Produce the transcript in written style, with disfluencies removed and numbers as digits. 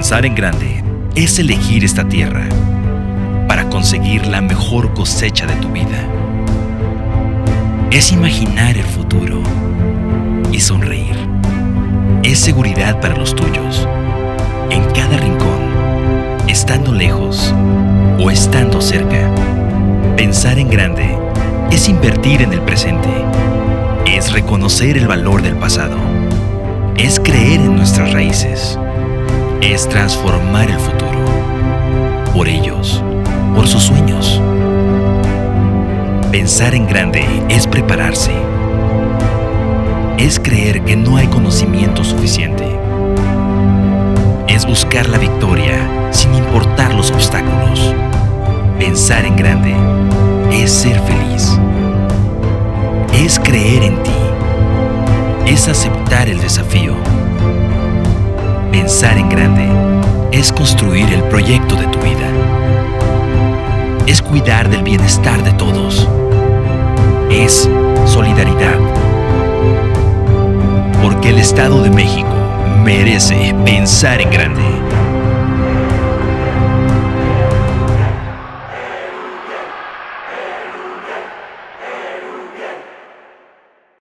Pensar en grande es elegir esta tierra para conseguir la mejor cosecha de tu vida. Es imaginar el futuro y sonreír. Es seguridad para los tuyos, en cada rincón, estando lejos o estando cerca. Pensar en grande es invertir en el presente. Es reconocer el valor del pasado. Es creer en nuestras raíces. Es transformar el futuro. Por ellos, por sus sueños. Pensar en grande es prepararse. Es creer que no hay conocimiento suficiente. Es buscar la victoria sin importar los obstáculos. Pensar en grande es ser feliz. Es creer en ti. Es aceptar el desafío. Pensar en grande es construir el proyecto de tu vida. Es cuidar del bienestar de todos. Es solidaridad. Porque el Estado de México merece pensar en grande.